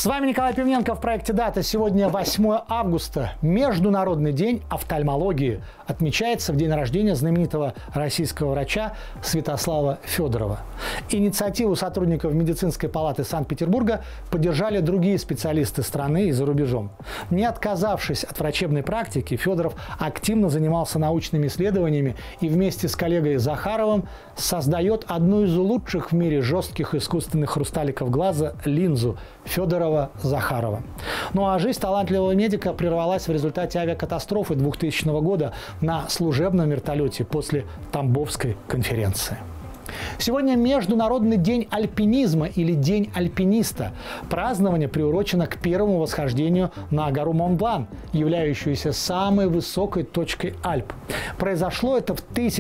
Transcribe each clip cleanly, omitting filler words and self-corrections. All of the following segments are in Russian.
С вами Николай Пивненко в проекте «Дата». Сегодня 8 августа. Международный день офтальмологии. Отмечается в день рождения знаменитого российского врача Святослава Федорова. Инициативу сотрудников медицинской палаты Санкт-Петербурга поддержали другие специалисты страны и за рубежом. Не отказавшись от врачебной практики, Федоров активно занимался научными исследованиями и вместе с коллегой Захаровым создает одну из лучших в мире жестких искусственных хрусталиков глаза – линзу Федорова-Захарова. Ну а жизнь талантливого медика прервалась в результате авиакатастрофы 2000 года на служебном вертолете после Тамбовской конференции. Сегодня Международный день альпинизма или День альпиниста. Празднование приурочено к первому восхождению на гору Монблан, являющуюся самой высокой точкой Альп. Произошло это в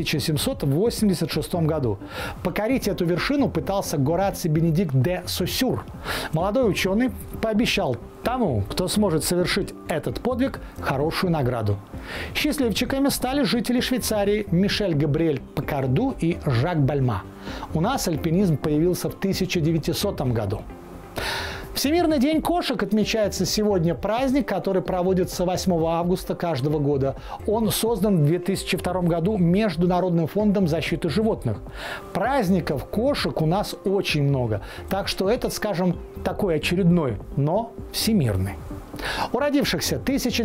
1786 году. Покорить эту вершину пытался Гораций Бенедикт де Сосюр. Молодой ученый пообещал тому, кто сможет совершить этот подвиг, хорошую награду. Счастливчиками стали жители Швейцарии Мишель Габриэль Пакарду и Жак Бальма. У нас альпинизм появился в 1900 году. Всемирный день кошек отмечается сегодня, праздник, который проводится 8 августа каждого года. Он создан в 2002 году Международным фондом защиты животных. Праздников кошек у нас очень много, так что этот, скажем, такой очередной, но всемирный. У родившихся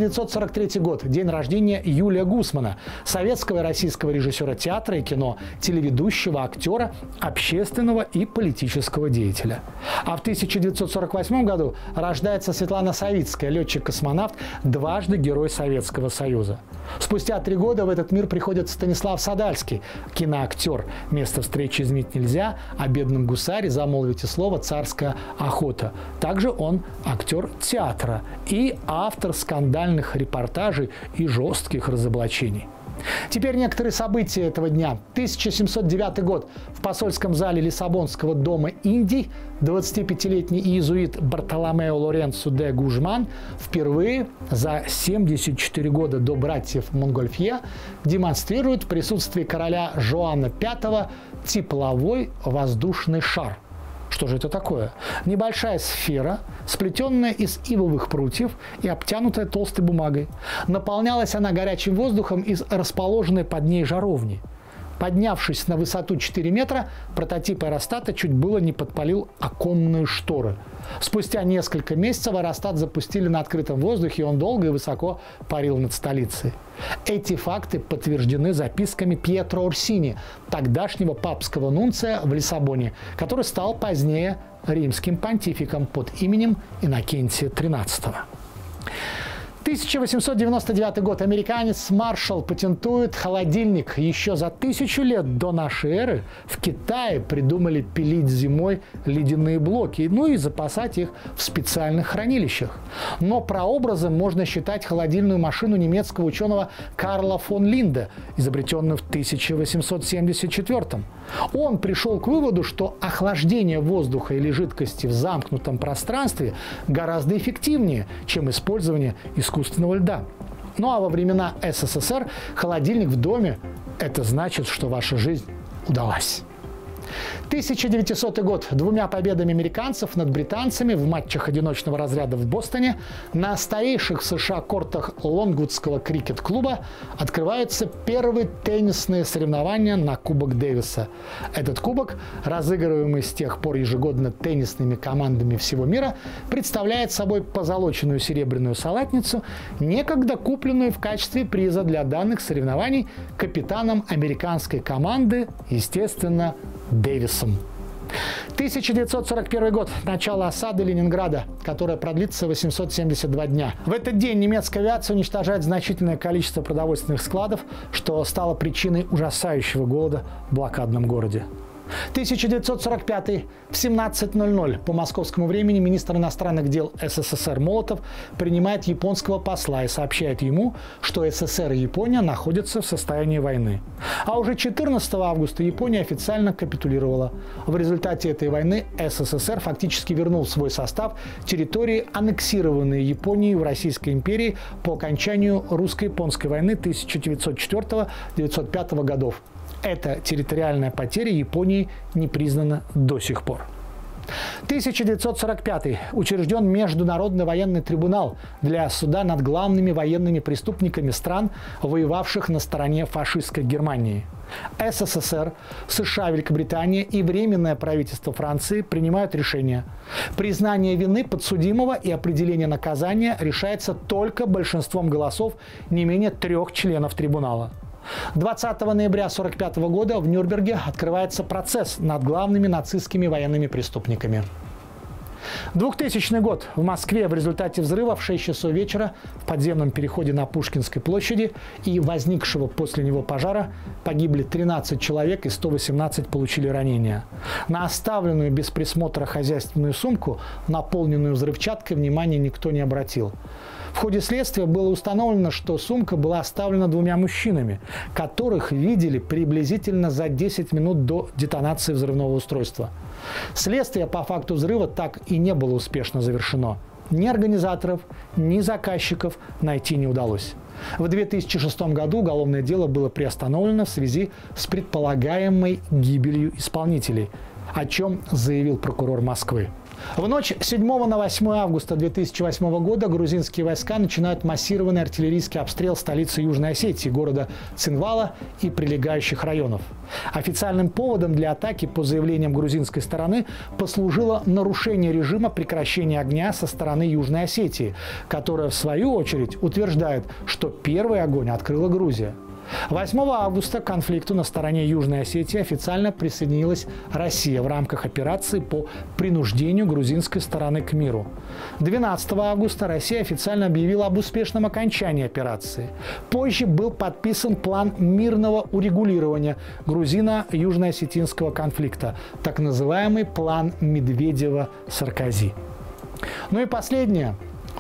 1943 год, день рождения Юлия Гусмана, советского и российского режиссера театра и кино, телеведущего, актера, общественного и политического деятеля. А в 1948 году рождается Светлана Савицкая, летчик-космонавт, дважды Герой Советского Союза. Спустя 3 года в этот мир приходит Станислав Садальский, киноактер. Место встречи изменить нельзя, о бедном гусаре замолвите слово «Царская охота». Также он актер театра и автор скандальных репортажей и жестких разоблачений. Теперь некоторые события этого дня. 1709 год. В посольском зале Лиссабонского дома Индий 25-летний иезуит Бартоломео Лоренцо де Гужман впервые за 74 года до братьев Монгольфье демонстрирует в присутствии короля Жоана V тепловой воздушный шар. Что же это такое? Небольшая сфера, сплетенная из ивовых прутьев и обтянутая толстой бумагой. Наполнялась она горячим воздухом из расположенной под ней жаровни. Поднявшись на высоту 4 метра, прототип аэростата чуть было не подпалил оконные шторы. Спустя несколько месяцев аэростат запустили на открытом воздухе, и он долго и высоко парил над столицей. Эти факты подтверждены записками Пьетро Орсини, тогдашнего папского нунция в Лиссабоне, который стал позднее римским понтификом под именем Иннокентия XIII. 1899 год. Американец Маршалл патентует холодильник. Еще за 1000 лет до нашей эры в Китае придумали пилить зимой ледяные блоки, ну и запасать их в специальных хранилищах. Но прообразом можно считать холодильную машину немецкого ученого Карла фон Линде, изобретенную в 1874. Он пришел к выводу, что охлаждение воздуха или жидкости в замкнутом пространстве гораздо эффективнее, чем использование искусственного льда. Ну а во времена СССР холодильник в доме – это значит, что ваша жизнь удалась. 1900 год. 2 победами американцев над британцами в матчах одиночного разряда в Бостоне на старейших в США кортах Лонгвудского крикет-клуба открываются первые теннисные соревнования на Кубок Дэвиса. Этот кубок, разыгрываемый с тех пор ежегодно теннисными командами всего мира, представляет собой позолоченную серебряную салатницу, некогда купленную в качестве приза для данных соревнований капитаном американской команды, естественно, Дэвисом. 1941 год. Начало осады Ленинграда, которая продлится 872 дня. В этот день немецкая авиация уничтожает значительное количество продовольственных складов, что стало причиной ужасающего голода в блокадном городе. 1945. В 17:00 по московскому времени министр иностранных дел СССР Молотов принимает японского посла и сообщает ему, что СССР и Япония находятся в состоянии войны. А уже 14 августа Япония официально капитулировала. В результате этой войны СССР фактически вернул в свой состав территории, аннексированные Японией в Российской империи по окончанию русско-японской войны 1904-1905 годов. Эта территориальная потеря Японии не признана до сих пор. 1945 учрежден Международный военный трибунал для суда над главными военными преступниками стран, воевавших на стороне фашистской Германии. СССР, США, Великобритания и Временное правительство Франции принимают решение. Признание вины подсудимого и определение наказания решается только большинством голосов не менее 3 членов трибунала. 20 ноября 1945 года в Нюрнберге открывается процесс над главными нацистскими военными преступниками. 2000 год. В Москве в результате взрыва в 6 часов вечера в подземном переходе на Пушкинской площади и возникшего после него пожара погибли 13 человек и 118 получили ранения. На оставленную без присмотра хозяйственную сумку, наполненную взрывчаткой, внимания никто не обратил. В ходе следствия было установлено, что сумка была оставлена 2 мужчинами, которых видели приблизительно за 10 минут до детонации взрывного устройства. Следствие по факту взрыва так и не было успешно завершено. Ни организаторов, ни заказчиков найти не удалось. В 2006 году уголовное дело было приостановлено в связи с предполагаемой гибелью исполнителей, о чем заявил прокурор Москвы. В ночь с 7 на 8 августа 2008 года грузинские войска начинают массированный артиллерийский обстрел столицы Южной Осетии, города Цинвала и прилегающих районов. Официальным поводом для атаки, по заявлениям грузинской стороны, послужило нарушение режима прекращения огня со стороны Южной Осетии, которая, в свою очередь, утверждает, что первый огонь открыла Грузия. 8 августа к конфликту на стороне Южной Осетии официально присоединилась Россия в рамках операции по принуждению грузинской стороны к миру. 12 августа Россия официально объявила об успешном окончании операции. Позже был подписан план мирного урегулирования грузино-южно-осетинского конфликта, так называемый план Медведева-Саркози. Ну и последнее. В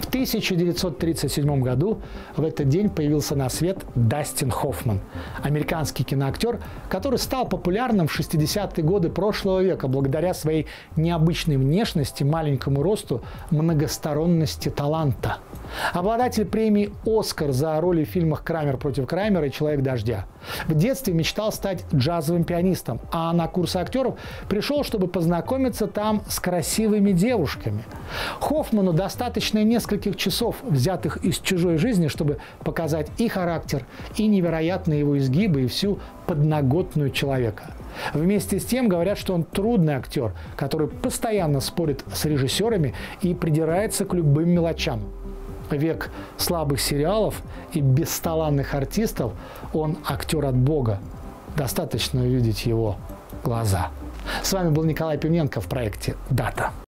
1937 году в этот день появился на свет Дастин Хоффман, американский киноактер, который стал популярным в 60-е годы прошлого века благодаря своей необычной внешности, маленькому росту, многосторонности таланта. Обладатель премии «Оскар» за роли в фильмах «Крамер против Крамера» и «Человек дождя». В детстве мечтал стать джазовым пианистом, а на курсы актеров пришел, чтобы познакомиться там с красивыми девушками. Хоффману достаточно нескольких часов, взятых из чужой жизни, чтобы показать и характер, и невероятные его изгибы, и всю подноготную человека. Вместе с тем говорят, что он трудный актер, который постоянно спорит с режиссерами и придирается к любым мелочам. Век слабых сериалов и бесталанных артистов, он актер от Бога. Достаточно увидеть его глаза. С вами был Николай Пивненко в проекте «Дата».